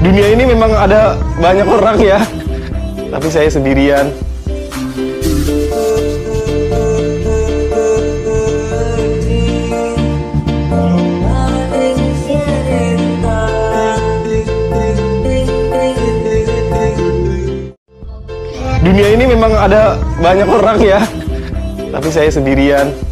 Dunia ini memang ada banyak orang ya, tapi saya sendirian. Dunia ini memang ada banyak orang ya, tapi saya sendirian.